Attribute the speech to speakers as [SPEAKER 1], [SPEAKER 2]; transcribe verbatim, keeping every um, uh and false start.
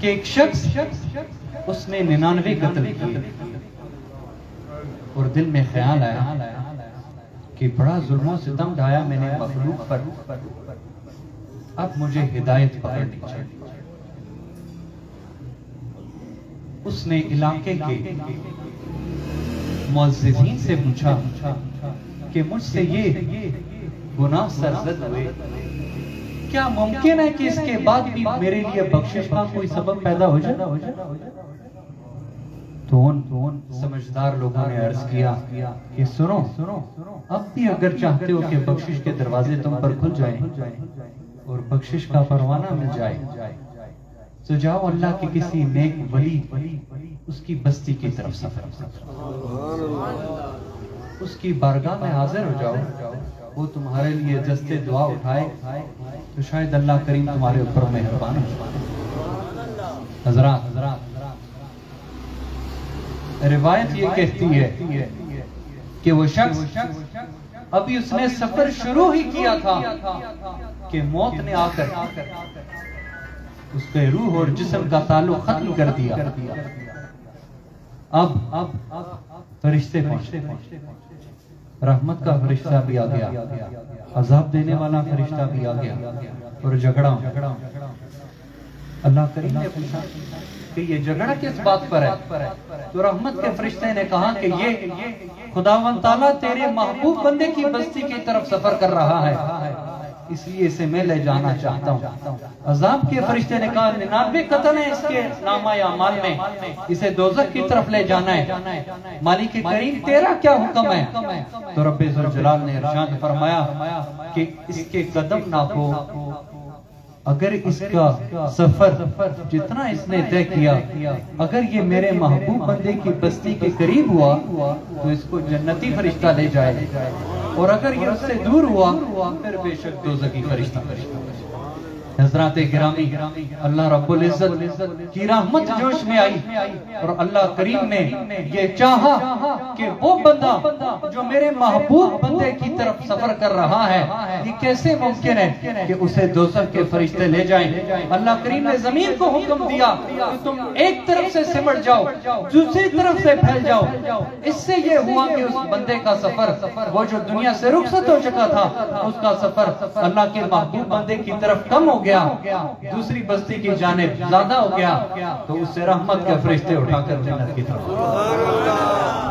[SPEAKER 1] कि एक शख्स उसने निन्यानवे कत्ल किए और दिल में ख्याल आया कि बड़ा जुल्म सितम ढाया मैंने मखलूक पर, अब मुझे हिदायत पकड़नी चाहिए। उसने इलाके के मुअज्जिज़ीन से पूछा कि मुझसे ये गुनाह सरजद हुए, क्या मुमकिन है कि इसके बाद भी मेरे लिए बख्शिश का कोई सबब पैदा हो जाए? तो उन समझदार लोगों ने अर्ज किया कि सुनो सुनो अब भी अगर चाहते हो कि बख्शिश के दरवाजे तुम पर खुल जाएं और बख्शिश का परवाना मिल जाए, तो जाओ अल्लाह के किसी नेक वली उसकी बस्ती की तरफ सफर करो, उसकी बारगाह में हाजिर हो जाओ, वो तुम्हारे लिए दस्ते दुआ उठाए तो शायद अल्लाह करीम तुम्हारे ऊपर मेहरबान हो। हजरात हजरात रिवायत ये कहती है कि वो शख्स अभी उसने सफर शुरू ही किया था कि मौत ने आकर उसके रूह और जिस्म का ताल्लुक खत्म कर दिया। अब अब फरिश्ते पहुंचते, रहमत का फरिश्ता भी आ गया, अजाब देने वाला फरिश्ता भी आ गया और झगड़ा अल्लाह करीम ने पूछा कि ये झगड़ा किस बात पर है? तो रहमत के फरिश्ते ने कहा कि ये खुदावंद ताला तेरे महबूब बंदे की बस्ती की तरफ सफर कर रहा है, इसलिए इसे मैं ले जाना चाहता हूँ। अजाब के फरिश्ते ने कहा निन्यानवे कत्ल है इसके नामा या माल में, इसे दोज़ख की तरफ ले जाना है, मालिक करीम तेरा क्या हुक्म है? तो रब्बे ज़ुल जलाल ने इरशाद फरमाया कि इसके कदम नापो, अगर इसका सफर जितना इसने तय किया अगर ये मेरे महबूब बंदे की बस्ती के करीब हुआ तो इसको जन्नती फरिश्ता ले जाए, और अगर ये उससे दूर हुआ फिर बेशक दोज़खी फरिश्ता। हज़रात गिरामी, अल्लाह रब्बुल इज़्ज़त की रहमत जोश में आई और अल्लाह करीम ने ये चाहा कि वो बंदा जो मेरे महबूब बंदे की तरफ सफर कर रहा है, ये कैसे मुमकिन है कि उसे दोज़ख के फरिश्ते ले जाएं? अल्लाह करीम ने जमीन को हुक्म दिया कि तुम एक तरफ से सिमट जाओ, दूसरी तरफ से फैल जाओ। इससे ये हुआ कि उस बंदे का सफर, वो जो दुनिया से रुखसत हो चुका था, उसका सफर अल्लाह के महबूब बंदे की तरफ कम हो गया, दूसरी बस्ती की जानिब ज्यादा हो गया, तो उससे रहमत के फरिश्ते उठाकर जन्नत की तरफ